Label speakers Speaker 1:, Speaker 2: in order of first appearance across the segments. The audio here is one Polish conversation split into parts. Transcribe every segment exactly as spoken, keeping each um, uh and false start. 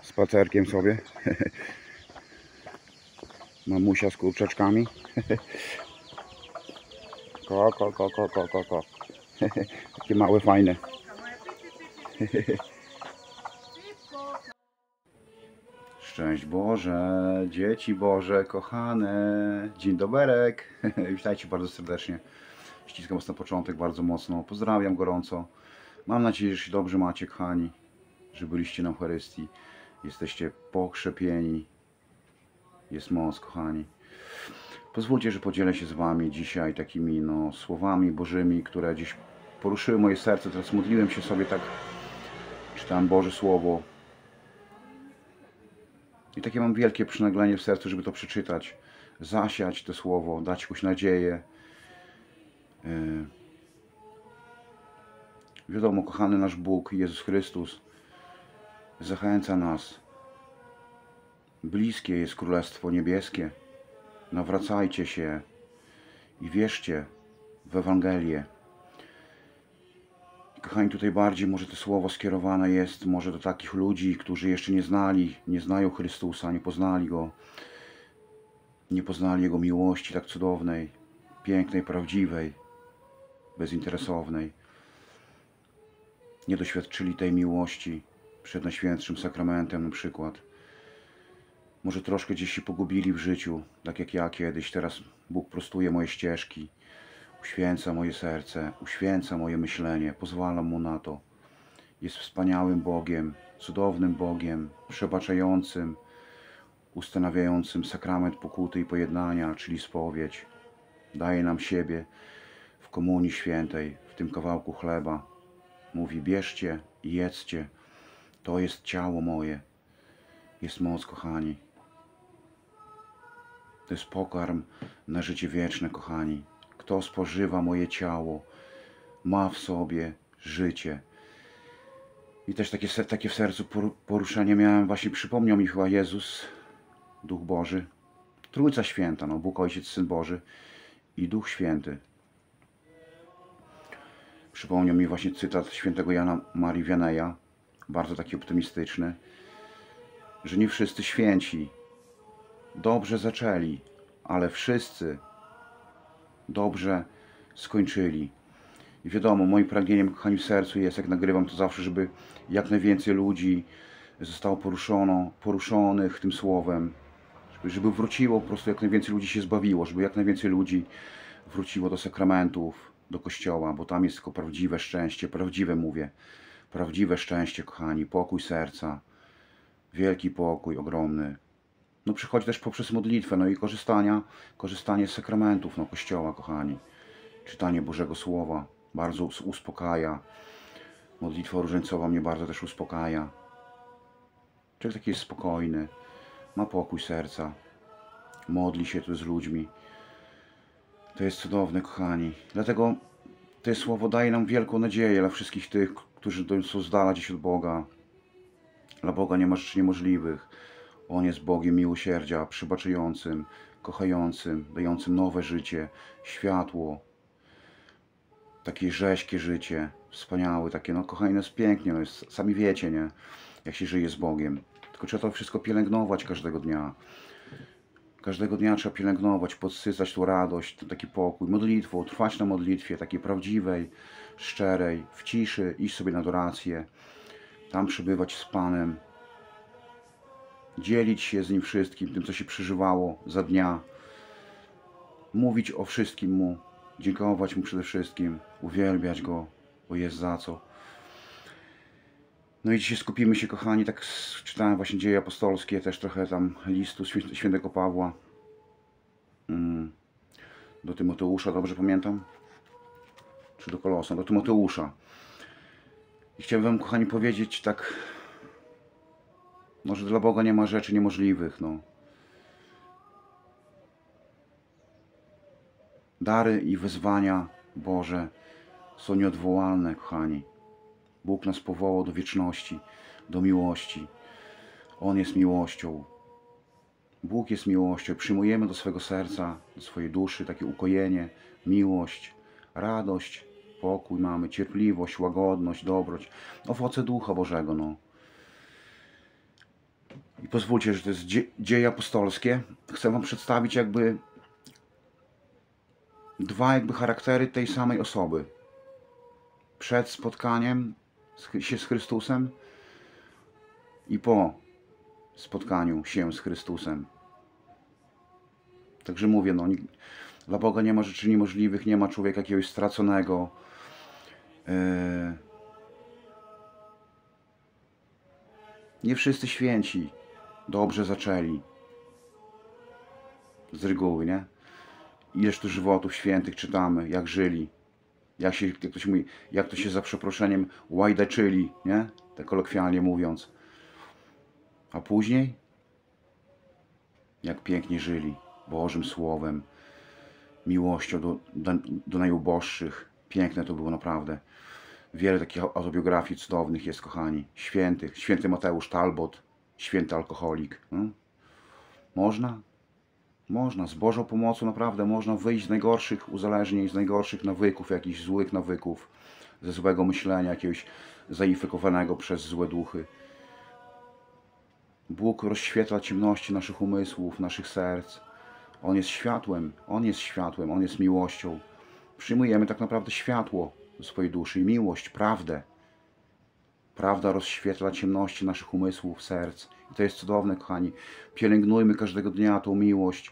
Speaker 1: spacerkiem sobie. Mamusia z kurczaczkami. Ko, ko, ko, ko, ko, ko, ko. Takie małe, fajne. Szczęść Boże, dzieci Boże, kochane. Dzień doberek. Witajcie bardzo serdecznie. Ściskam Was na początek bardzo mocno. Pozdrawiam gorąco. Mam nadzieję, że się dobrze macie, kochani. Że byliście na Eucharystii. Jesteście pokrzepieni. Jest moc, kochani. Pozwólcie, że podzielę się z Wami dzisiaj takimi no, słowami Bożymi, które dziś poruszyły moje serce. Teraz modliłem się sobie tak, czytałem Boże Słowo. I takie mam wielkie przynaglenie w sercu, żeby to przeczytać, zasiać to Słowo, dać jakąś nadzieję. Yy. Wiadomo, kochany nasz Bóg, Jezus Chrystus, zachęca nas. Bliskie jest Królestwo Niebieskie. Nawracajcie się i wierzcie w Ewangelię. Kochani, tutaj bardziej może to słowo skierowane jest może do takich ludzi, którzy jeszcze nie znali, nie znają Chrystusa, nie poznali Go, nie poznali Jego miłości tak cudownej, pięknej, prawdziwej, bezinteresownej. Nie doświadczyli tej miłości przed Najświętszym Sakramentem na przykład. Może troszkę gdzieś się pogubili w życiu, tak jak ja kiedyś. Teraz Bóg prostuje moje ścieżki, uświęca moje serce, uświęca moje myślenie, pozwalam Mu na to. Jest wspaniałym Bogiem, cudownym Bogiem, przebaczającym, ustanawiającym sakrament pokuty i pojednania, czyli spowiedź. Daje nam siebie w Komunii Świętej, w tym kawałku chleba. Mówi: bierzcie i jedzcie, to jest ciało moje. Jest moc, kochani. To jest pokarm na życie wieczne, kochani. Kto spożywa moje ciało, ma w sobie życie. I też takie, takie w sercu poruszenie miałem, właśnie przypomniał mi chyba Jezus, Duch Boży, Trójca Święta, no, Bóg, Ojciec, Syn Boży i Duch Święty. Przypomniał mi właśnie cytat świętego Jana Marii Wianeja, bardzo taki optymistyczny, że nie wszyscy święci dobrze zaczęli, ale wszyscy dobrze skończyli. I wiadomo, moim pragnieniem, kochani, w sercu jest, jak nagrywam to zawsze, żeby jak najwięcej ludzi zostało poruszono, poruszonych tym słowem, żeby, żeby wróciło, po prostu jak najwięcej ludzi się zbawiło, żeby jak najwięcej ludzi wróciło do sakramentów, do Kościoła, bo tam jest tylko prawdziwe szczęście, prawdziwe mówię, prawdziwe szczęście, kochani, pokój serca, wielki pokój, ogromny. No przychodzi też poprzez modlitwę, no i korzystania, korzystanie z sakramentów, no, Kościoła, kochani. Czytanie Bożego Słowa bardzo uspokaja. Modlitwa różańcowa mnie bardzo też uspokaja. Człowiek taki jest spokojny, ma pokój serca, modli się tu z ludźmi. To jest cudowne, kochani. Dlatego to Słowo daje nam wielką nadzieję dla wszystkich tych, którzy są z dala gdzieś od Boga. Dla Boga nie ma rzeczy niemożliwych. On jest Bogiem miłosierdzia, przebaczającym, kochającym, dającym nowe życie, światło, takie rześkie życie, wspaniałe, takie, no kochani, no jest pięknie, no jest, sami wiecie, nie, jak się żyje z Bogiem. Tylko trzeba to wszystko pielęgnować każdego dnia. Każdego dnia trzeba pielęgnować, podsycać tą radość, ten taki pokój, modlitwą, trwać na modlitwie, takiej prawdziwej, szczerej, w ciszy, iść sobie na adorację, tam przebywać z Panem, dzielić się z Nim wszystkim, tym, co się przeżywało za dnia, mówić o wszystkim Mu, dziękować Mu przede wszystkim, uwielbiać Go, bo jest za co. No i dzisiaj skupimy się, kochani, tak czytałem właśnie Dzieje Apostolskie, też trochę tam listu świętego Pawła do Tymoteusza, dobrze pamiętam? Czy do Kolosa? Do Tymoteusza. I chciałbym Wam, kochani, powiedzieć tak, no, że dla Boga nie ma rzeczy niemożliwych, no. Dary i wyzwania Boże są nieodwołalne, kochani. Bóg nas powołał do wieczności, do miłości. On jest miłością. Bóg jest miłością. Przyjmujemy do swego serca, do swojej duszy takie ukojenie, miłość, radość, pokój mamy, cierpliwość, łagodność, dobroć, owoce Ducha Bożego, no. I pozwólcie, że to jest dzie dzieje apostolskie. Chcę wam przedstawić jakby dwa jakby charaktery tej samej osoby. Przed spotkaniem z, się z Chrystusem i po spotkaniu się z Chrystusem. Także mówię, no, dla Boga nie ma rzeczy niemożliwych, nie ma człowieka jakiegoś straconego. Yy... Nie wszyscy święci dobrze zaczęli. Z reguły, nie? Ileż tu żywotów świętych czytamy, jak żyli. Jak się, jak to się mówi, jak to się za przeproszeniem łajdaczyli, nie? Tak kolokwialnie mówiąc. A później? Jak pięknie żyli. Bożym Słowem. Miłością do, do, do najuboższych. Piękne to było naprawdę. Wiele takich autobiografii cudownych jest, kochani. Świętych. Święty Mateusz Talbot. Święty alkoholik. No? Można? Można. Z Bożą pomocą naprawdę można wyjść z najgorszych uzależnień, z najgorszych nawyków, jakichś złych nawyków, ze złego myślenia, jakiegoś zainfekowanego przez złe duchy. Bóg rozświetla ciemności naszych umysłów, naszych serc. On jest światłem. On jest światłem. On jest miłością. Przyjmujemy tak naprawdę światło do swojej duszy i miłość, prawdę. Prawda rozświetla ciemności naszych umysłów, serc. I to jest cudowne, kochani. Pielęgnujmy każdego dnia tą miłość.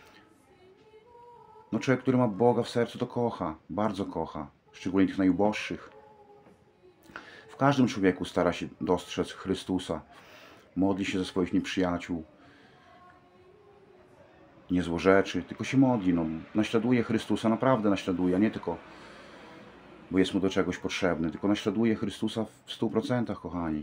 Speaker 1: No człowiek, który ma Boga w sercu, to kocha. Bardzo kocha. Szczególnie tych najuboższych. W każdym człowieku stara się dostrzec Chrystusa. Modli się za swoich nieprzyjaciół. Nie złorzeczy, tylko się modli. No, naśladuje Chrystusa, naprawdę naśladuje, a nie tylko bo jest mu do czegoś potrzebny, tylko naśladuje Chrystusa w stu procentach, kochani.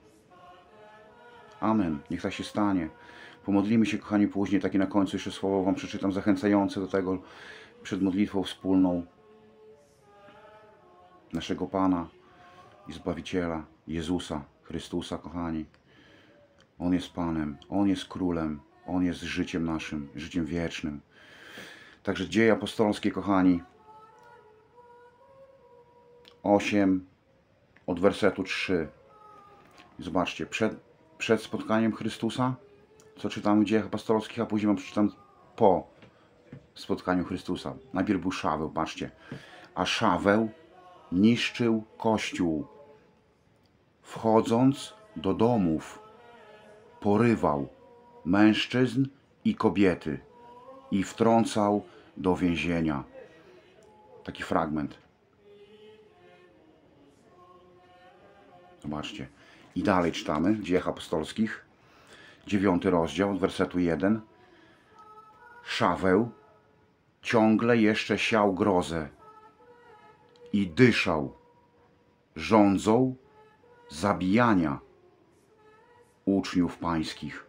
Speaker 1: Amen. Niech tak się stanie. Pomodlimy się, kochani, później, takie na końcu jeszcze słowo wam przeczytam, zachęcające do tego przed modlitwą wspólną naszego Pana i Zbawiciela, Jezusa, Chrystusa, kochani. On jest Panem, On jest Królem, On jest życiem naszym, życiem wiecznym. Także dzieje apostolskie, kochani, osiem od wersetu trzy. Zobaczcie, przed, przed spotkaniem Chrystusa, co czytamy w dziejach apostolskich, a później wam przeczytam po spotkaniu Chrystusa. Najpierw był Szaweł, patrzcie. A Szaweł niszczył Kościół, wchodząc do domów, porywał mężczyzn i kobiety i wtrącał do więzienia. Taki fragment. Zobaczcie. I dalej czytamy w Dziejach Apostolskich, dziewiąty rozdział, od wersetu jeden. Szaweł ciągle jeszcze siał grozę i dyszał żądzą zabijania uczniów pańskich.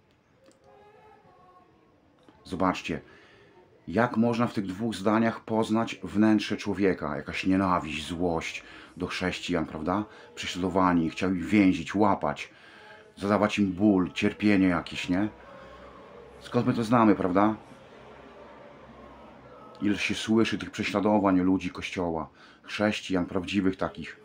Speaker 1: Zobaczcie, jak można w tych dwóch zdaniach poznać wnętrze człowieka. Jakaś nienawiść, złość do chrześcijan, prawda? Prześladowani, chciał ich więzić, łapać, zadawać im ból, cierpienie jakieś, nie? Skąd my to znamy, prawda? Ile się słyszy tych prześladowań ludzi Kościoła, chrześcijan, prawdziwych takich.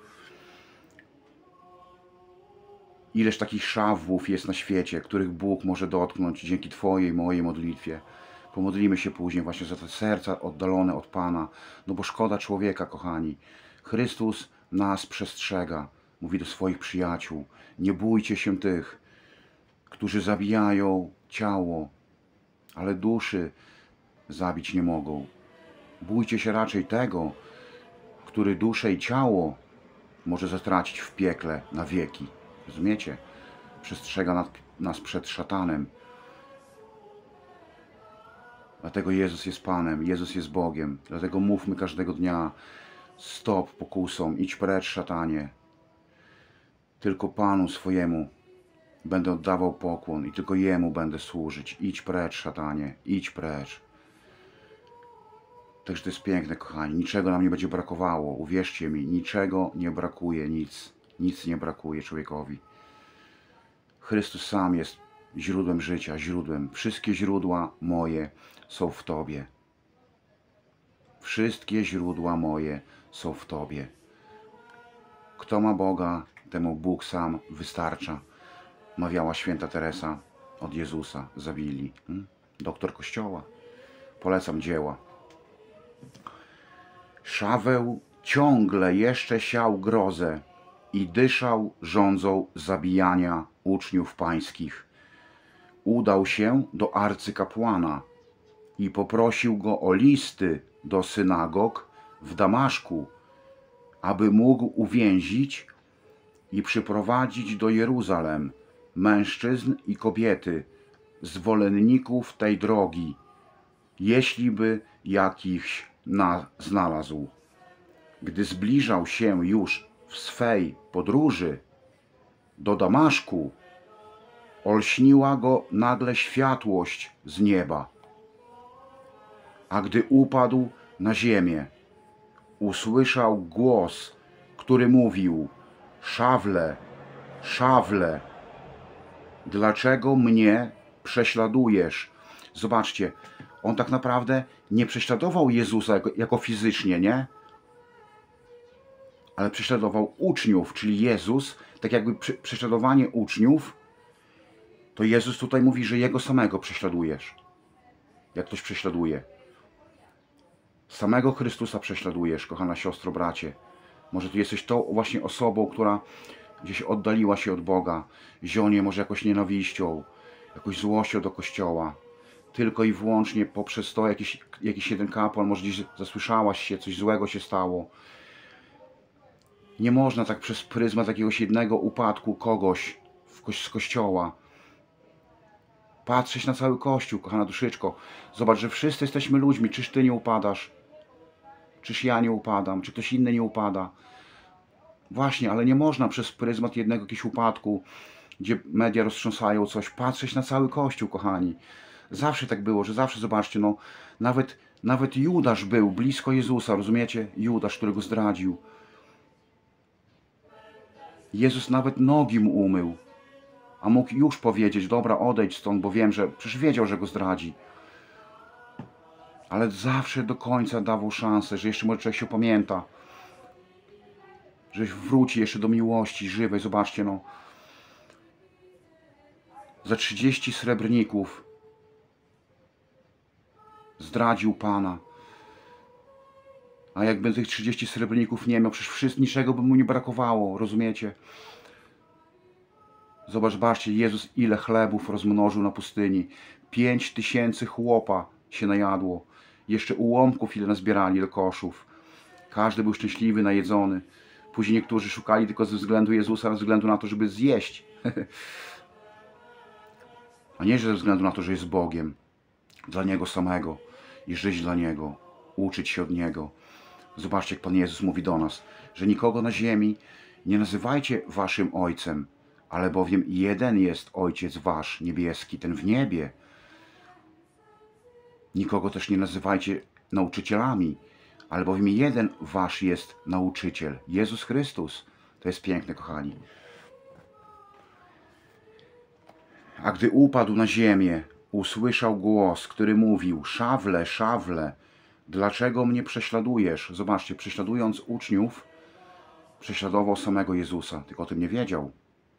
Speaker 1: Ileż takich Szawłów jest na świecie, których Bóg może dotknąć dzięki Twojej, mojej modlitwie. Pomodlimy się później właśnie za te serca oddalone od Pana. No bo szkoda człowieka, kochani. Chrystus nas przestrzega. Mówi do swoich przyjaciół. Nie bójcie się tych, którzy zabijają ciało, ale duszy zabić nie mogą. Bójcie się raczej tego, który duszę i ciało może zatracić w piekle na wieki. Rozumiecie? Przestrzega nas przed szatanem. Dlatego Jezus jest Panem, Jezus jest Bogiem. Dlatego mówmy każdego dnia: stop pokusom, idź precz, szatanie. Tylko Panu swojemu będę oddawał pokłon i tylko Jemu będę służyć. Idź precz, szatanie, idź precz. Także to jest piękne, kochani. Niczego nam nie będzie brakowało. Uwierzcie mi, niczego nie brakuje, nic. Nic nie brakuje człowiekowi. Chrystus sam jest źródłem życia, źródłem. Wszystkie źródła moje są w Tobie. Wszystkie źródła moje są w Tobie. Kto ma Boga, temu Bóg sam wystarcza. mawiała święta Teresa od Jezusa, zabili. Hmm? Doktor Kościoła. Polecam dzieła. Szaweł ciągle jeszcze siał grozę i dyszał żądzą zabijania uczniów pańskich. Udał się do arcykapłana i poprosił go o listy do synagog w Damaszku, aby mógł uwięzić i przyprowadzić do Jeruzalem mężczyzn i kobiety, zwolenników tej drogi, jeśli by jakichś na, znalazł. Gdy zbliżał się już w swej podróży do Damaszku, olśniła go nagle światłość z nieba, a gdy upadł na ziemię, usłyszał głos, który mówił: Szawle, Szawle, dlaczego mnie prześladujesz? Zobaczcie, on tak naprawdę nie prześladował Jezusa jako, jako fizycznie, nie? Ale prześladował uczniów, czyli Jezus, tak jakby prześladowanie uczniów, to Jezus tutaj mówi, że Jego samego prześladujesz. Jak ktoś prześladuje. Samego Chrystusa prześladujesz, kochana siostro, bracie. Może ty jesteś tą właśnie osobą, która gdzieś oddaliła się od Boga, zionie może jakąś nienawiścią, jakąś złością do Kościoła. Tylko i wyłącznie poprzez to jakiś, jakiś jeden kapłan, może gdzieś zasłyszałaś się, coś złego się stało. Nie można tak przez pryzmat jakiegoś jednego upadku kogoś z Kościoła patrzeć na cały Kościół, kochana duszyczko. Zobacz, że wszyscy jesteśmy ludźmi. Czyż ty nie upadasz? Czyż ja nie upadam? Czy ktoś inny nie upada? Właśnie, ale nie można przez pryzmat jednego jakiegoś upadku, gdzie media roztrząsają coś, patrzeć na cały Kościół, kochani. Zawsze tak było, że zawsze, zobaczcie, no, nawet, nawet Judasz był blisko Jezusa, rozumiecie? Judasz, którego zdradził. Jezus nawet nogi mu umył, a mógł już powiedzieć: dobra, odejdź stąd, bo wiem, że przecież wiedział, że go zdradzi. Ale zawsze do końca dawał szansę, że jeszcze może człowiek się opamięta, że wróci jeszcze do miłości żywej. Zobaczcie, no. Za trzydzieści srebrników zdradził Pana. A jakby tych trzydziestu srebrników nie miał, przecież niczego by mu nie brakowało, rozumiecie? Zobacz, zobaczcie, Jezus ile chlebów rozmnożył na pustyni. Pięć tysięcy chłopa się najadło. Jeszcze ułomków ile nazbierali do koszów. Każdy był szczęśliwy, najedzony. Później niektórzy szukali tylko ze względu Jezusa, ze względu na to, żeby zjeść. A nie, że ze względu na to, że jest Bogiem. Dla Niego samego. I żyć dla Niego. Uczyć się od Niego. Zobaczcie, jak Pan Jezus mówi do nas, że nikogo na ziemi nie nazywajcie waszym Ojcem, ale bowiem jeden jest Ojciec wasz, niebieski, ten w niebie. Nikogo też nie nazywajcie nauczycielami, ale bowiem jeden wasz jest nauczyciel, Jezus Chrystus. To jest piękne, kochani. A gdy upadł na ziemię, usłyszał głos, który mówił: Szawle, Szawle, dlaczego mnie prześladujesz? Zobaczcie, prześladując uczniów, prześladował samego Jezusa, tylko o tym nie wiedział.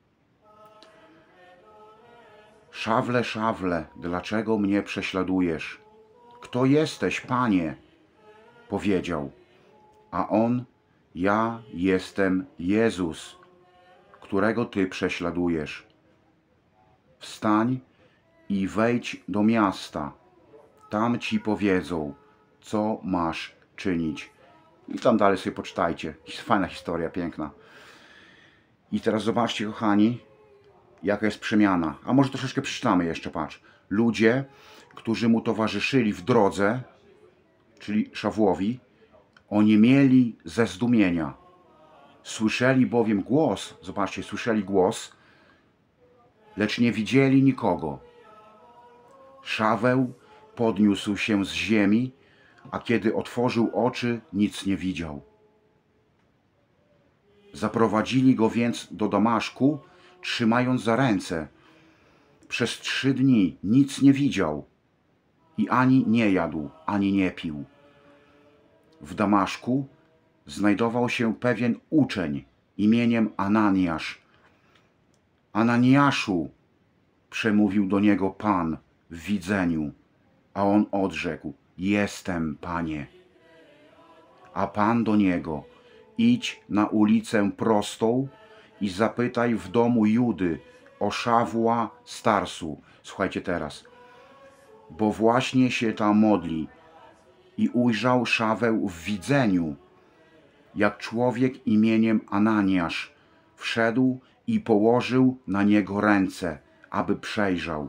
Speaker 1: Szawle, Szawle, dlaczego mnie prześladujesz? Kto jesteś, Panie? Powiedział. A on: ja jestem Jezus, którego Ty prześladujesz. Wstań i wejdź do miasta. Tam Ci powiedzą, co masz czynić. I tam dalej sobie poczytajcie. Fajna historia, piękna. I teraz zobaczcie, kochani, jaka jest przemiana. A może troszeczkę przeczytamy jeszcze, patrz. Ludzie, którzy mu towarzyszyli w drodze, czyli Szawłowi, oni mieli ze zdumienia. Słyszeli bowiem głos, zobaczcie, słyszeli głos, lecz nie widzieli nikogo. Szaweł podniósł się z ziemi, a kiedy otworzył oczy, nic nie widział. Zaprowadzili go więc do Damaszku, trzymając za ręce. Przez trzy dni nic nie widział i ani nie jadł, ani nie pił. W Damaszku znajdował się pewien uczeń imieniem Ananiasz. Ananiaszu, przemówił do niego Pan w widzeniu, a on odrzekł, jestem, Panie. A Pan do niego, idź na ulicę prostą i zapytaj w domu Judy o Szawła z Tarsu. Słuchajcie teraz. Bo właśnie się tam modli i ujrzał Szaweł w widzeniu, jak człowiek imieniem Ananiasz wszedł i położył na niego ręce, aby przejrzał.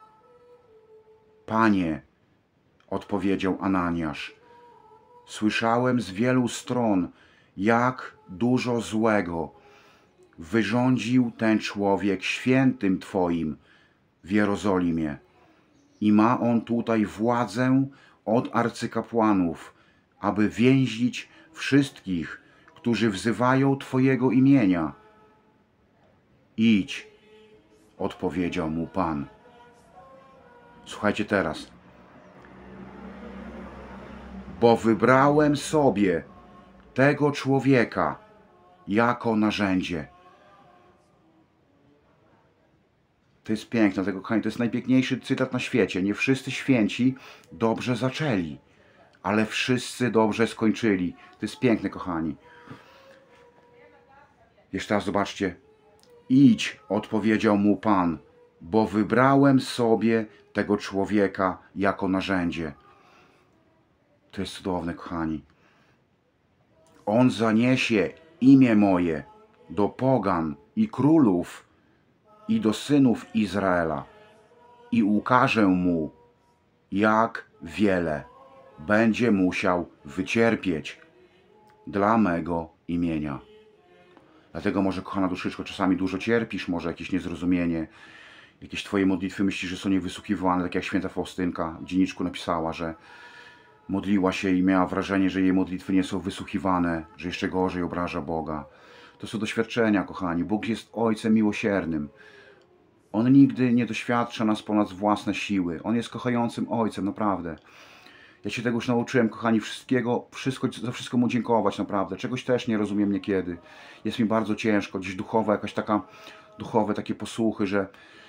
Speaker 1: Panie, odpowiedział Ananiasz, słyszałem z wielu stron, jak dużo złego wyrządził ten człowiek świętym Twoim w Jerozolimie. I ma on tutaj władzę od arcykapłanów, aby więzić wszystkich, którzy wzywają Twojego imienia. Idź, odpowiedział mu Pan. Słuchajcie teraz. Bo wybrałem sobie tego człowieka jako narzędzie. To jest piękne, tego, kochani, to jest najpiękniejszy cytat na świecie. Nie wszyscy święci dobrze zaczęli, ale wszyscy dobrze skończyli. To jest piękne, kochani. Jeszcze raz zobaczcie. Idź, odpowiedział mu Pan, bo wybrałem sobie tego człowieka jako narzędzie. To jest cudowne, kochani. On zaniesie imię moje do pogan i królów i do synów Izraela i ukażę mu, jak wiele będzie musiał wycierpieć dla mego imienia. Dlatego może, kochana duszyczko, czasami dużo cierpisz, może jakieś niezrozumienie, jakieś Twoje modlitwy myślisz, że są niewysłuchiwane, tak jak święta Faustynka w dzienniczku napisała, że modliła się i miała wrażenie, że jej modlitwy nie są wysłuchiwane, że jeszcze gorzej obraża Boga. To są doświadczenia, kochani. Bóg jest Ojcem miłosiernym. On nigdy nie doświadcza nas ponad własne siły. On jest kochającym Ojcem, naprawdę. Ja się tego już nauczyłem, kochani, wszystkiego, wszystko, za wszystko Mu dziękować, naprawdę. Czegoś też nie rozumiem niekiedy. Jest mi bardzo ciężko, gdzieś duchowa, jakaś taka, duchowe takie posłuchy, że...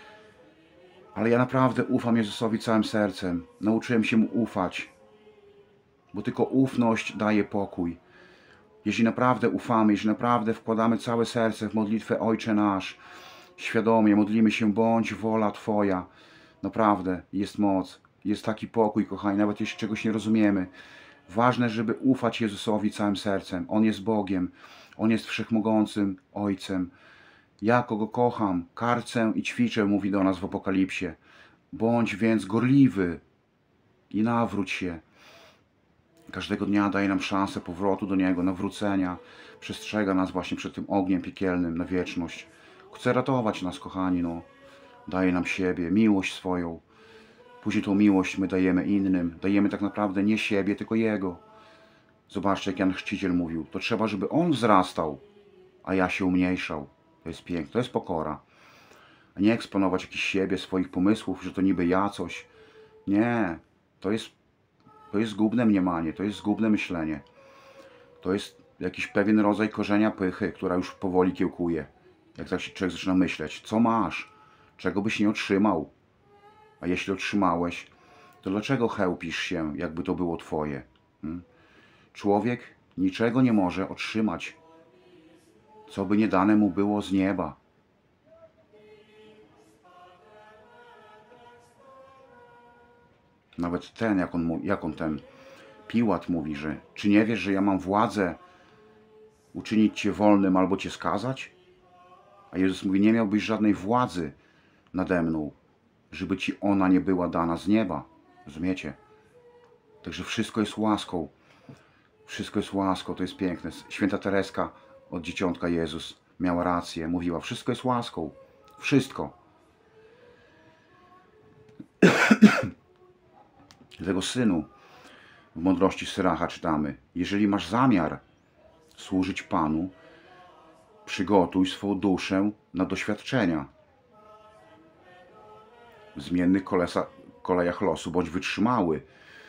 Speaker 1: Ale ja naprawdę ufam Jezusowi całym sercem. Nauczyłem się Mu ufać. Bo tylko ufność daje pokój. Jeśli naprawdę ufamy, jeśli naprawdę wkładamy całe serce w modlitwę Ojcze Nasz, świadomie modlimy się, bądź wola Twoja, naprawdę jest moc, jest taki pokój, kochani, nawet jeśli czegoś nie rozumiemy. Ważne, żeby ufać Jezusowi całym sercem. On jest Bogiem, On jest wszechmogącym Ojcem. Ja, kogo kocham, karcę i ćwiczę, mówi do nas w Apokalipsie. Bądź więc gorliwy i nawróć się. Każdego dnia daje nam szansę powrotu do Niego, nawrócenia. Przestrzega nas właśnie przed tym ogniem piekielnym na wieczność. Chce ratować nas, kochani, no. Daje nam siebie, miłość swoją. Później tą miłość my dajemy innym. Dajemy tak naprawdę nie siebie, tylko Jego. Zobaczcie, jak Jan Chrzciciel mówił. To trzeba, żeby On wzrastał, a ja się umniejszał. To jest piękne, to jest pokora. A nie eksponować jakiś siebie, swoich pomysłów, że to niby ja coś. Nie, to jest To jest zgubne mniemanie, to jest zgubne myślenie. To jest jakiś pewien rodzaj korzenia pychy, która już powoli kiełkuje. Jak tak się człowiek zaczyna myśleć, co masz, czego byś nie otrzymał. A jeśli otrzymałeś, to dlaczego chełpisz się, jakby to było Twoje? Hmm? Człowiek niczego nie może otrzymać, co by nie dane mu było z nieba. Nawet ten, jak on, jak on ten Piłat mówi, że czy nie wiesz, że ja mam władzę uczynić Cię wolnym albo Cię skazać? A Jezus mówi, nie miałbyś żadnej władzy nade mną, żeby Ci ona nie była dana z nieba. Rozumiecie? Także wszystko jest łaską. Wszystko jest łaską, to jest piękne. Święta Tereska od Dzieciątka Jezus miała rację, mówiła, wszystko jest łaską. Wszystko. Dlatego, synu, w mądrości Syracha czytamy, jeżeli masz zamiar służyć Panu, przygotuj swą duszę na doświadczenia w zmiennych kolesa, kolejach losu, bądź wytrzymały,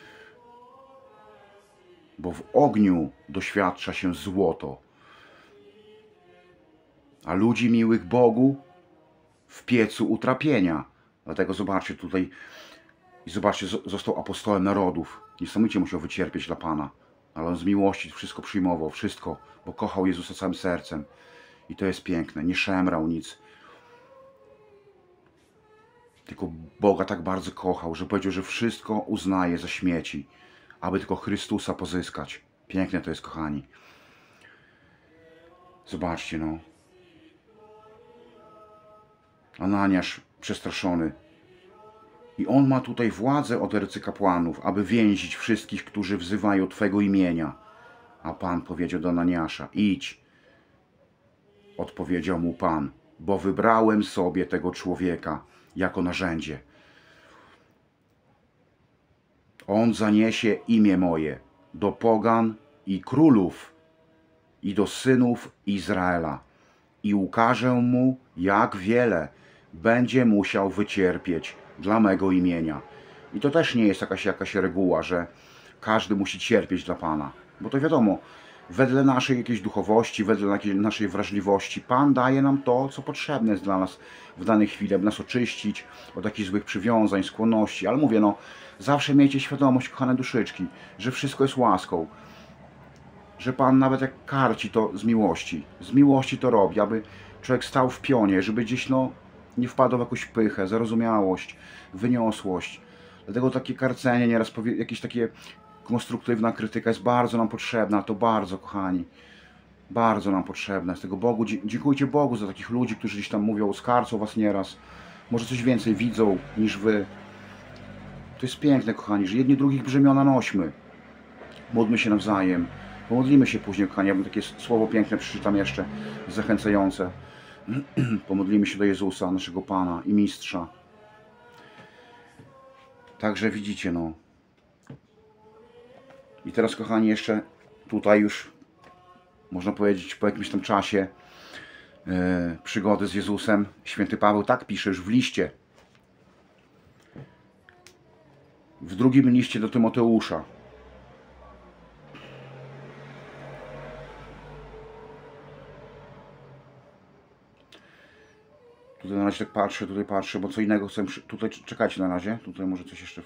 Speaker 1: bo w ogniu doświadcza się złoto, a ludzi miłych Bogu w piecu utrapienia. Dlatego zobaczcie tutaj, i zobaczcie, został apostołem narodów. Niesamowicie musiał wycierpieć dla Pana. Ale on z miłości wszystko przyjmował, wszystko, bo kochał Jezusa całym sercem. I to jest piękne, nie szemrał nic. Tylko Boga tak bardzo kochał, że powiedział, że wszystko uznaje za śmieci, aby tylko Chrystusa pozyskać. Piękne to jest, kochani. Zobaczcie, no. Ananiasz przestraszony. I on ma tutaj władzę od arcykapłanów, aby więzić wszystkich, którzy wzywają Twego imienia. A Pan powiedział do Ananiasza: idź. Odpowiedział mu Pan: bo wybrałem sobie tego człowieka jako narzędzie. On zaniesie imię moje do pogan i królów i do synów Izraela i ukażę mu, jak wiele będzie musiał wycierpieć dla mego imienia. I to też nie jest jakaś, jakaś reguła, że każdy musi cierpieć dla Pana. Bo to wiadomo, wedle naszej jakiejś duchowości, wedle naszej wrażliwości, Pan daje nam to, co potrzebne jest dla nas w danej chwili, aby nas oczyścić od jakichś złych przywiązań, skłonności. Ale mówię, no, zawsze miejcie świadomość, kochane duszyczki, że wszystko jest łaską. Że Pan nawet jak karci to z miłości. Z miłości to robi, aby człowiek stał w pionie, żeby gdzieś, no, nie wpadł w jakąś pychę, zarozumiałość, wyniosłość. Dlatego takie karcenie, nieraz powie, jakieś takie konstruktywna krytyka jest bardzo nam potrzebna, to bardzo, kochani, bardzo nam potrzebna. Z tego Bogu, dziękujcie Bogu za takich ludzi, którzy gdzieś tam mówią, skarcą was nieraz, może coś więcej widzą niż wy. To jest piękne, kochani, że jedni drugich brzemiona nośmy. Módlmy się nawzajem, pomodlimy się później, kochani, ja bym takie słowo piękne przeczytam jeszcze, zachęcające. Pomodlimy się do Jezusa, naszego Pana i Mistrza. Także widzicie, no. I teraz, kochani, jeszcze tutaj już, można powiedzieć, po jakimś tam czasie yy, przygody z Jezusem, święty Paweł tak pisze już w liście. W drugim liście do Tymoteusza. Tutaj na razie tak patrzę, tutaj patrzę, bo co innego chcę... Tutaj czekajcie na razie, tutaj może coś jeszcze...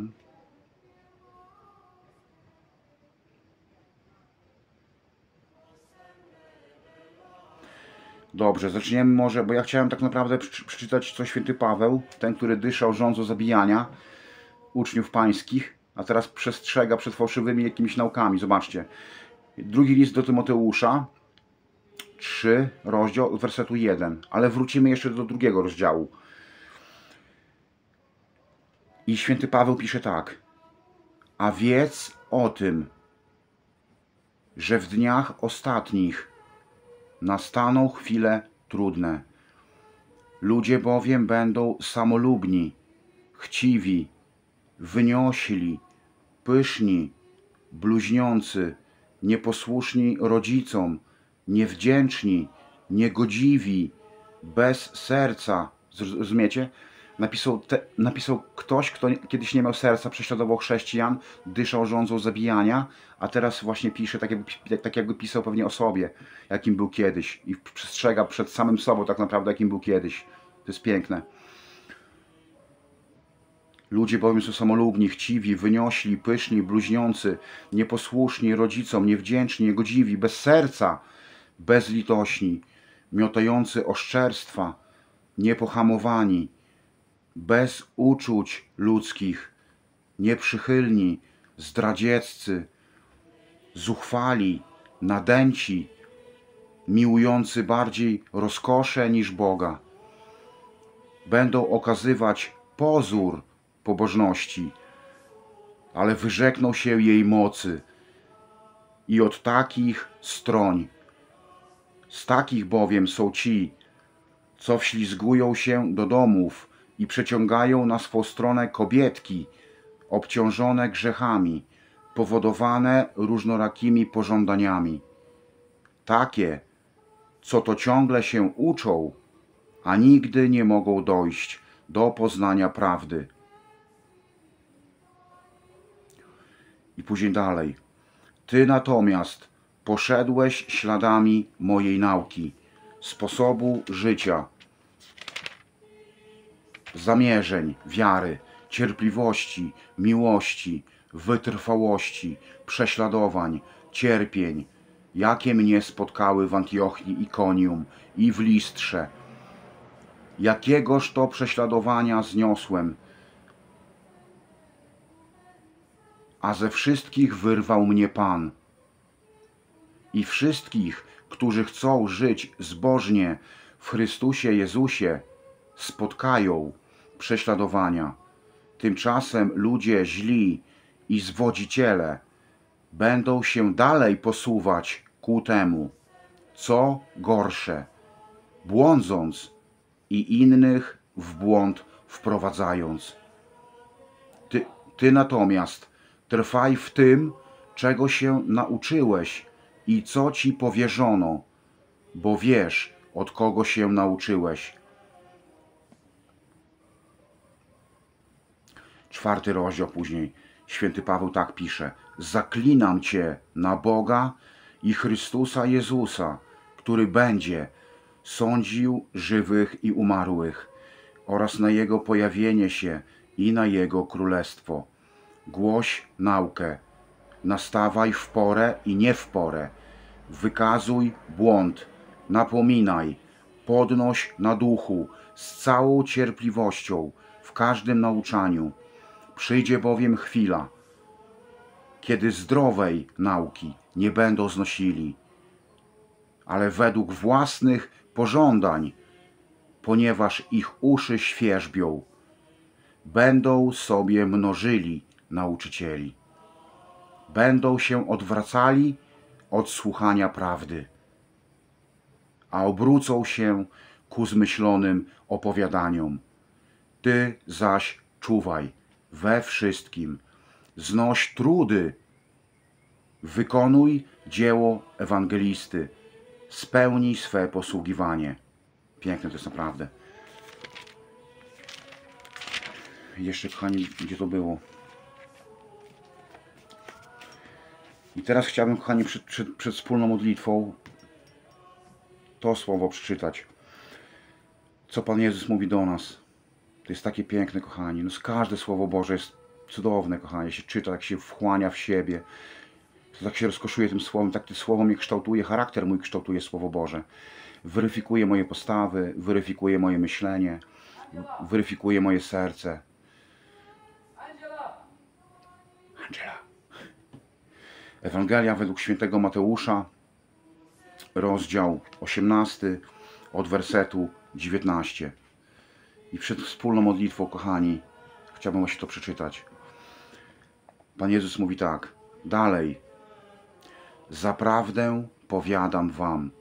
Speaker 1: Dobrze, zaczniemy może, bo ja chciałem tak naprawdę przeczytać, co święty Paweł, ten, który dyszał rządzą zabijania uczniów pańskich, a teraz przestrzega przed fałszywymi jakimiś naukami. Zobaczcie. Drugi list do Tymoteusza, trzy, rozdział, wersetu jeden. Ale wrócimy jeszcze do drugiego rozdziału. I święty Paweł pisze tak. A wiedz o tym, że w dniach ostatnich nastaną chwile trudne. Ludzie bowiem będą samolubni, chciwi, wyniośli, pyszni, bluźniący, nieposłuszni rodzicom, niewdzięczni, niegodziwi, bez serca. Zrozumiecie? Napisał, te, napisał ktoś, kto kiedyś nie miał serca, prześladował chrześcijan, dyszał rządzą zabijania, a teraz właśnie pisze, tak jakby, tak jakby pisał pewnie o sobie, jakim był kiedyś. I przestrzega przed samym sobą tak naprawdę, jakim był kiedyś. To jest piękne. Ludzie bowiem są samolubni, chciwi, wyniośli, pyszni, bluźniący, nieposłuszni rodzicom, niewdzięczni, niegodziwi, bez serca, bezlitośni, miotający oszczerstwa, niepohamowani, bez uczuć ludzkich, nieprzychylni, zdradzieccy, zuchwali, nadęci, miłujący bardziej rozkosze niż Boga. Będą okazywać pozór pobożności, ale wyrzekną się jej mocy i od takich stroń. Z takich bowiem są ci, co wślizgują się do domów i przeciągają na swą stronę kobietki obciążone grzechami, powodowane różnorakimi pożądaniami. Takie, co to ciągle się uczą, a nigdy nie mogą dojść do poznania prawdy. I później dalej. Ty natomiast poszedłeś śladami mojej nauki, sposobu życia, zamierzeń wiary, cierpliwości, miłości, wytrwałości, prześladowań, cierpień, jakie mnie spotkały w Antiochii, Ikonium i w Listrze. Jakiegoż to prześladowania zniosłem, a ze wszystkich wyrwał mnie Pan. I wszystkich, którzy chcą żyć zbożnie w Chrystusie Jezusie, spotkają prześladowania. Tymczasem ludzie źli i zwodziciele będą się dalej posuwać ku temu, co gorsze, błądząc i innych w błąd wprowadzając. Ty, ty natomiast trwaj w tym, czego się nauczyłeś i co ci powierzono, bo wiesz, od kogo się nauczyłeś. Czwarty rozdział później. Święty Paweł tak pisze. Zaklinam Cię na Boga i Chrystusa Jezusa, który będzie sądził żywych i umarłych oraz na Jego pojawienie się i na Jego królestwo. Głoś naukę, nastawaj w porę i nie w porę, wykazuj błąd, napominaj, podnoś na duchu z całą cierpliwością w każdym nauczaniu. Przyjdzie bowiem chwila, kiedy zdrowej nauki nie będą znosili, ale według własnych pożądań, ponieważ ich uszy świerzbią, będą sobie mnożyli nauczycieli. Będą się odwracali od słuchania prawdy, a obrócą się ku zmyślonym opowiadaniom. Ty zaś czuwaj we wszystkim, znoś trudy, wykonuj dzieło ewangelisty, spełnij swe posługiwanie. Piękne to jest naprawdę. Jeszcze, kochani, gdzie to było? I teraz chciałbym, kochani, przed, przed, przed wspólną modlitwą to słowo przeczytać. Co Pan Jezus mówi do nas. To jest takie piękne, kochani. No, każde Słowo Boże jest cudowne, kochani. Się czyta, tak się wchłania w siebie. To tak się rozkoszuje tym Słowem. Tak to Słowo mnie kształtuje. Charakter mój kształtuje Słowo Boże. Weryfikuje moje postawy, weryfikuje moje myślenie, weryfikuje moje serce. Angela. Ewangelia według świętego Mateusza, rozdział osiemnasty, od wersetu dziewiętnastego. I przed wspólną modlitwą, kochani, chciałbym właśnie to przeczytać. Pan Jezus mówi tak. Dalej. Zaprawdę powiadam wam,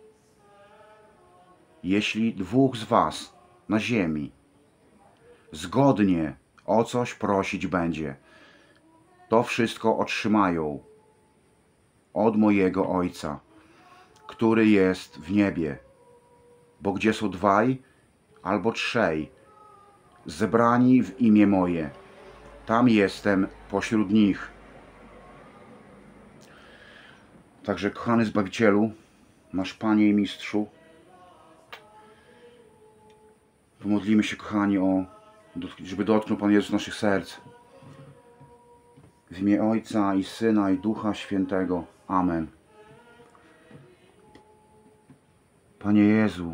Speaker 1: jeśli dwóch z was na ziemi zgodnie o coś prosić będzie, to wszystko otrzymają od mojego Ojca, który jest w niebie. Bo gdzie są dwaj albo trzej zebrani w imię moje, tam jestem pośród nich. Także, kochany Zbawicielu, nasz Panie i Mistrzu, pomodlimy się, kochani, o, żeby dotknął Pan Jezus naszych serc. W imię Ojca i Syna i Ducha Świętego. Amen. Panie Jezu,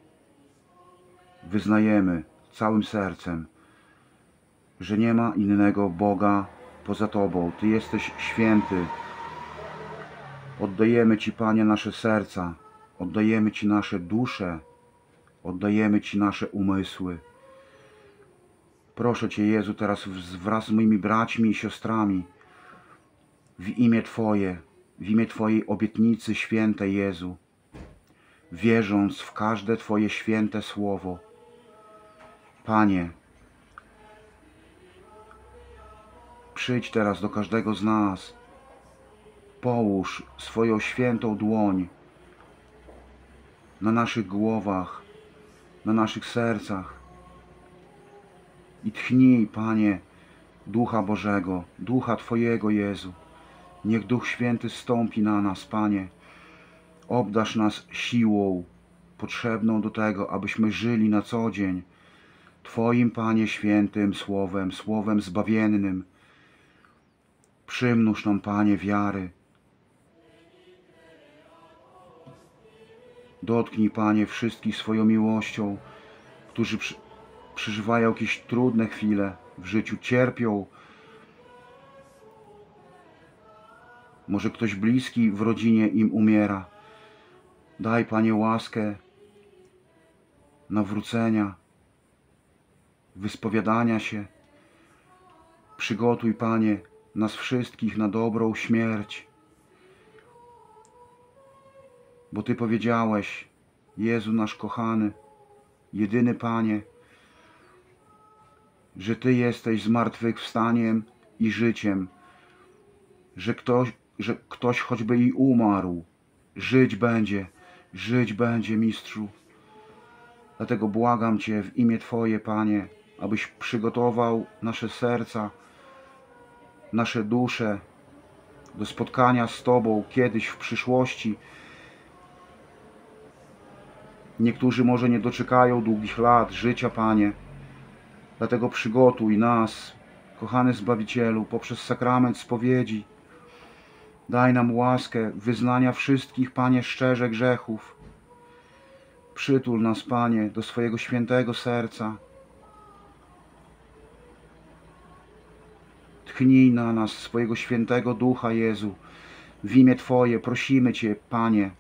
Speaker 1: wyznajemy całym sercem, że nie ma innego Boga poza Tobą. Ty jesteś święty. Oddajemy Ci, Panie, nasze serca. Oddajemy Ci nasze dusze. Oddajemy Ci nasze umysły. Proszę Cię, Jezu, teraz wraz z moimi braćmi i siostrami, w imię Twoje, w imię Twojej obietnicy świętej, Jezu, wierząc w każde Twoje święte słowo. Panie, przyjdź teraz do każdego z nas, połóż swoją świętą dłoń na naszych głowach, na naszych sercach i tchnij, Panie, Ducha Bożego, Ducha Twojego, Jezu. Niech Duch Święty stąpi na nas, Panie. Obdarz nas siłą potrzebną do tego, abyśmy żyli na co dzień Twoim, Panie, świętym słowem, słowem zbawiennym. Przymnóż nam, Panie, wiary. Dotknij, Panie, wszystkich swoją miłością, którzy przy, przeżywają jakieś trudne chwile w życiu, cierpią. Może ktoś bliski w rodzinie im umiera. Daj, Panie, łaskę nawrócenia, wyspowiadania się. Przygotuj, Panie, nas wszystkich na dobrą śmierć. Bo Ty powiedziałeś, Jezu nasz kochany, jedyny Panie, że Ty jesteś zmartwychwstaniem i życiem, że ktoś, że ktoś choćby i umarł, żyć będzie, żyć będzie, Mistrzu. Dlatego błagam Cię w imię Twoje, Panie, abyś przygotował nasze serca, nasze dusze do spotkania z Tobą kiedyś w przyszłości. Niektórzy może nie doczekają długich lat życia, Panie. Dlatego przygotuj nas, kochany Zbawicielu, poprzez sakrament spowiedzi. Daj nam łaskę wyznania wszystkich, Panie, szczerze grzechów. Przytul nas, Panie, do swojego świętego serca. Tchnij na nas swojego świętego Ducha, Jezu. W imię Twoje prosimy Cię, Panie.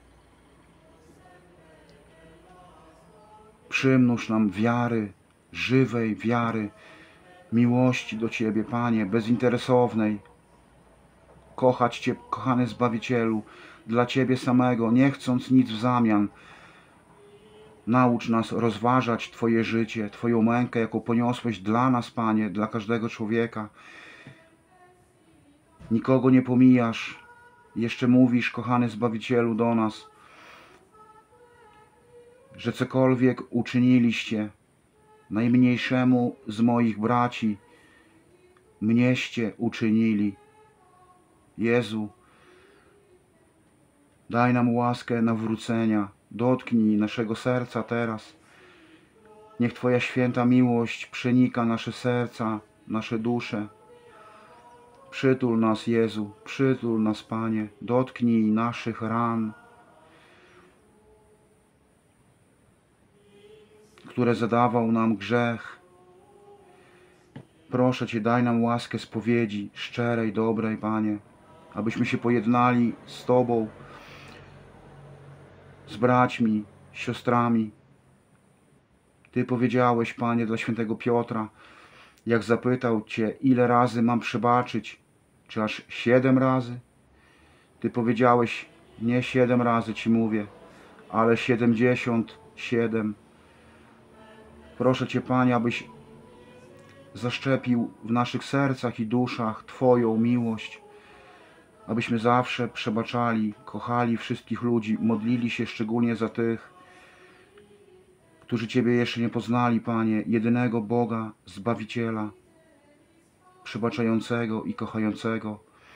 Speaker 1: Przymnóż nam wiary, żywej wiary, miłości do Ciebie, Panie, bezinteresownej. Kochać Cię, kochany Zbawicielu, dla Ciebie samego, nie chcąc nic w zamian. Naucz nas rozważać Twoje życie, Twoją mękę, jaką poniosłeś dla nas, Panie, dla każdego człowieka. Nikogo nie pomijasz. Jeszcze mówisz, kochany Zbawicielu, do nas, że cokolwiek uczyniliście najmniejszemu z moich braci, mnieście uczynili. Jezu, daj nam łaskę nawrócenia. Dotknij naszego serca teraz. Niech Twoja święta miłość przenika nasze serca, nasze dusze. Przytul nas, Jezu, przytul nas, Panie. Dotknij naszych ran, które zadawał nam grzech. Proszę Cię, daj nam łaskę spowiedzi szczerej, dobrej, Panie, abyśmy się pojednali z Tobą, z braćmi, z siostrami. Ty powiedziałeś, Panie, dla świętego Piotra, jak zapytał Cię, ile razy mam przebaczyć, czy aż siedem razy? Ty powiedziałeś, nie siedem razy Ci mówię, ale siedemdziesiąt siedem. Proszę Cię, Panie, abyś zaszczepił w naszych sercach i duszach Twoją miłość, abyśmy zawsze przebaczali, kochali wszystkich ludzi, modlili się szczególnie za tych, którzy Ciebie jeszcze nie poznali, Panie, jedynego Boga, Zbawiciela, przebaczającego i kochającego.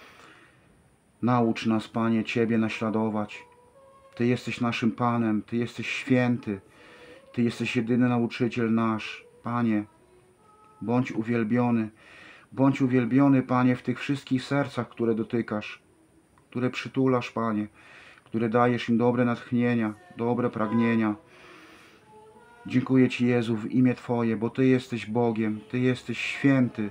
Speaker 1: Naucz nas, Panie, Ciebie naśladować. Ty jesteś naszym Panem, Ty jesteś święty, Ty jesteś jedyny nauczyciel nasz. Panie, bądź uwielbiony, bądź uwielbiony, Panie, w tych wszystkich sercach, które dotykasz, które przytulasz, Panie, które dajesz im dobre natchnienia, dobre pragnienia. Dziękuję Ci, Jezu, w imię Twoje, bo Ty jesteś Bogiem, Ty jesteś święty.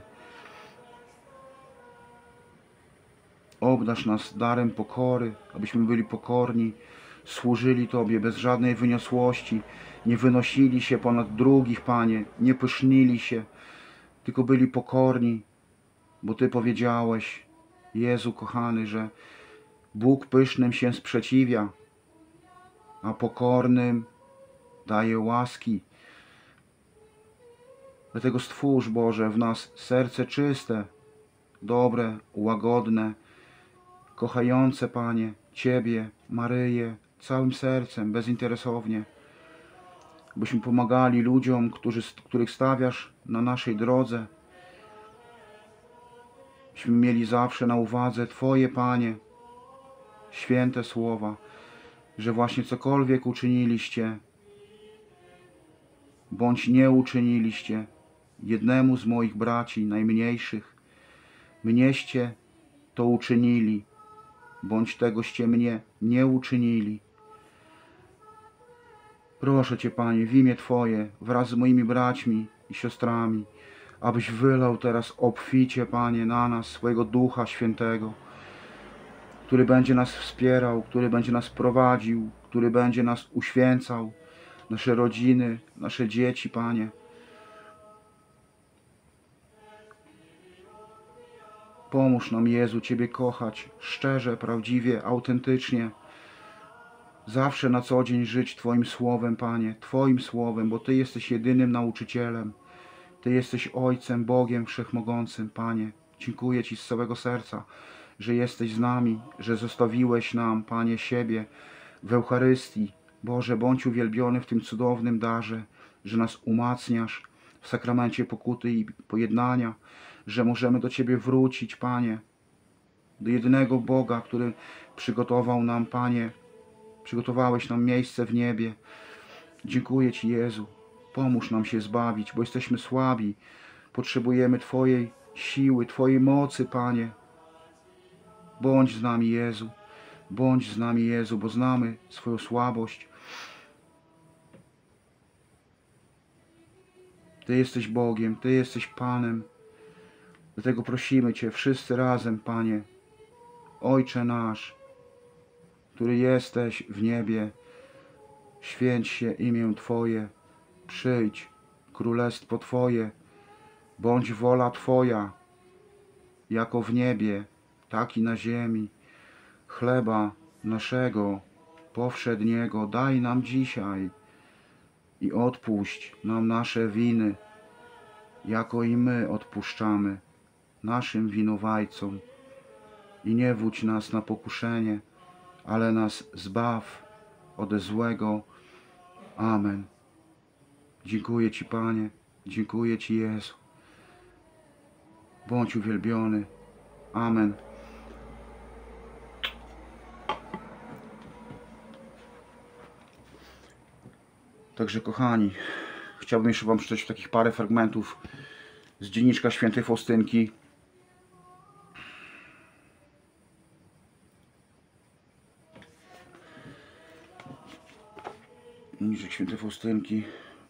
Speaker 1: Obdarz nas darem pokory, abyśmy byli pokorni, służyli Tobie bez żadnej wyniosłości, nie wynosili się ponad drugich, Panie, nie pysznili się, tylko byli pokorni, bo Ty powiedziałeś, Jezu kochany, że Bóg pysznym się sprzeciwia, a pokornym daje łaski. Dlatego stwórz, Boże, w nas serce czyste, dobre, łagodne, kochające, Panie, Ciebie, Maryję, całym sercem, bezinteresownie. Byśmy pomagali ludziom, którzy, których stawiasz na naszej drodze. Byśmy mieli zawsze na uwadze Twoje, Panie, święte słowa, że właśnie cokolwiek uczyniliście bądź nie uczyniliście jednemu z moich braci najmniejszych, mnieście to uczynili, bądź tegoście mnie nie uczynili. Proszę Cię, Panie, w imię Twoje, wraz z moimi braćmi i siostrami, abyś wylał teraz obficie, Panie, na nas swojego Ducha Świętego, który będzie nas wspierał, który będzie nas prowadził, który będzie nas uświęcał, nasze rodziny, nasze dzieci, Panie. Pomóż nam, Jezu, Ciebie kochać szczerze, prawdziwie, autentycznie. Zawsze na co dzień żyć Twoim Słowem, Panie, Twoim Słowem, bo Ty jesteś jedynym nauczycielem. Ty jesteś Ojcem, Bogiem Wszechmogącym, Panie. Dziękuję Ci z całego serca, że jesteś z nami, że zostawiłeś nam, Panie, siebie w Eucharystii. Boże, bądź uwielbiony w tym cudownym darze, że nas umacniasz w sakramencie pokuty i pojednania, że możemy do Ciebie wrócić, Panie, do jedynego Boga, który przygotował nam, Panie, przygotowałeś nam miejsce w niebie. Dziękuję Ci, Jezu. Pomóż nam się zbawić, bo jesteśmy słabi. Potrzebujemy Twojej siły, Twojej mocy, Panie. Bądź z nami, Jezu. Bądź z nami, Jezu, bo znamy swoją słabość. Ty jesteś Bogiem, Ty jesteś Panem. Dlatego prosimy Cię wszyscy razem, Panie. Ojcze nasz, który jesteś w niebie, święć się imię Twoje, przyjdź królestwo Twoje, bądź wola Twoja, jako w niebie, tak i na ziemi. Chleba naszego powszedniego daj nam dzisiaj i odpuść nam nasze winy, jako i my odpuszczamy naszym winowajcom. I nie wódź nas na pokuszenie, ale nas zbaw ode złego. Amen. Dziękuję Ci, Panie. Dziękuję Ci, Jezu. Bądź uwielbiony. Amen. Także, kochani, chciałbym jeszcze Wam przeczytać takich parę fragmentów z dzienniczka świętej Faustynki. Dzienniczek świętej Faustynki.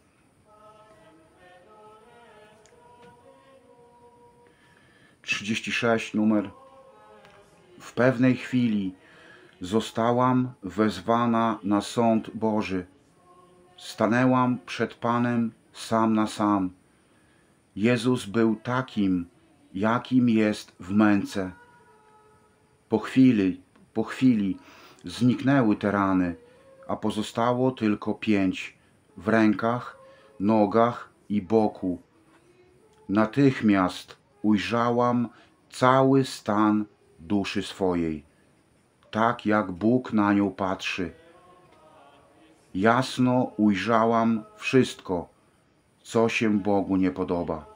Speaker 1: trzydzieści sześć numer. W pewnej chwili zostałam wezwana na sąd Boży. Stanęłam przed Panem sam na sam. Jezus był takim, jakim jest w męce. Po chwili, po chwili zniknęły te rany, a pozostało tylko pięć w rękach, nogach i boku. Natychmiast ujrzałam cały stan duszy swojej, tak jak Bóg na nią patrzy. Jasno ujrzałam wszystko, co się Bogu nie podoba.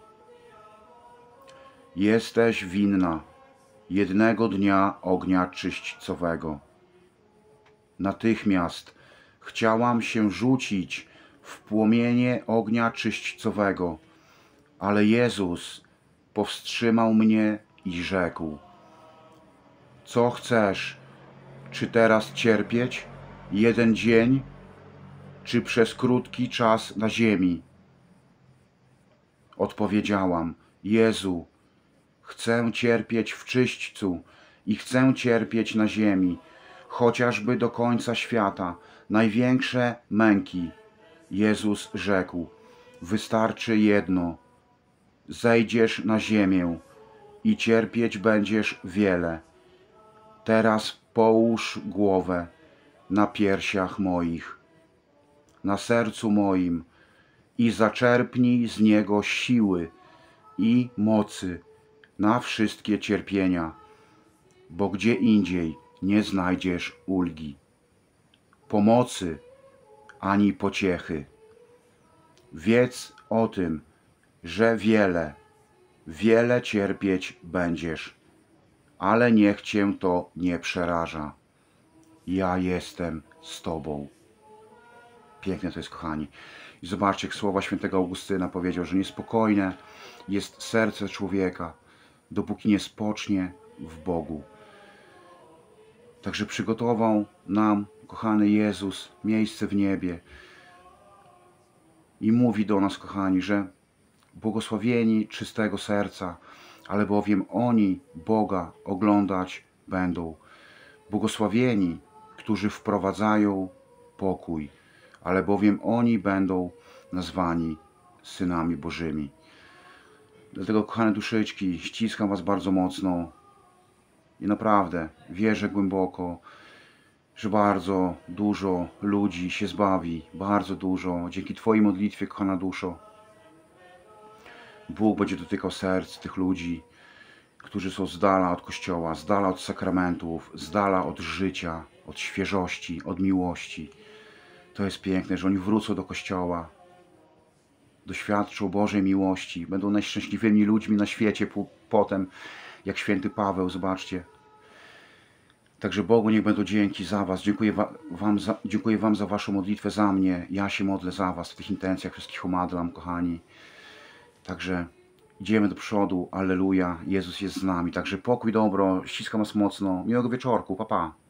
Speaker 1: Jesteś winna jednego dnia ognia czyśćcowego. Natychmiast chciałam się rzucić w płomienie ognia czyśćcowego, ale Jezus powstrzymał mnie i rzekł: co chcesz, czy teraz cierpieć jeden dzień, czy przez krótki czas na ziemi? Odpowiedziałam: Jezu, chcę cierpieć w czyśćcu i chcę cierpieć na ziemi, chociażby do końca świata, największe męki. Jezus rzekł: wystarczy jedno, zejdziesz na ziemię i cierpieć będziesz wiele. Teraz połóż głowę na piersiach moich, na sercu moim i zaczerpnij z niego siły i mocy na wszystkie cierpienia, bo gdzie indziej nie znajdziesz ulgi, pomocy ani pociechy. Wiedz o tym, że wiele, wiele cierpieć będziesz, ale niech Cię to nie przeraża. Ja jestem z Tobą. Piękne to jest, kochani. I zobaczcie, jak słowa świętego Augustyna powiedział, że niespokojne jest serce człowieka, dopóki nie spocznie w Bogu. Także przygotował nam, kochany Jezus, miejsce w niebie. I mówi do nas, kochani, że błogosławieni czystego serca, albowiem oni Boga oglądać będą. Błogosławieni, którzy wprowadzają pokój, albowiem oni będą nazwani synami Bożymi. Dlatego, kochane duszyczki, ściskam was bardzo mocno i naprawdę wierzę głęboko, że bardzo dużo ludzi się zbawi, bardzo dużo, dzięki Twojej modlitwie, kochana duszo. Bóg będzie dotykał serc tych ludzi, którzy są z dala od Kościoła, z dala od sakramentów, z dala od życia, od świeżości, od miłości. To jest piękne, że oni wrócą do Kościoła, doświadczą Bożej miłości, będą najszczęśliwymi ludźmi na świecie potem, jak święty Paweł, zobaczcie. Także Bogu niech będą dzięki za was. Dziękuję wam za, dziękuję wam za waszą modlitwę za mnie. Ja się modlę za was w tych intencjach, wszystkich umadlam, kochani. Także idziemy do przodu. Alleluja. Jezus jest z nami. Także pokój, dobro. Ściskam was mocno. Miłego wieczorku. Pa, pa.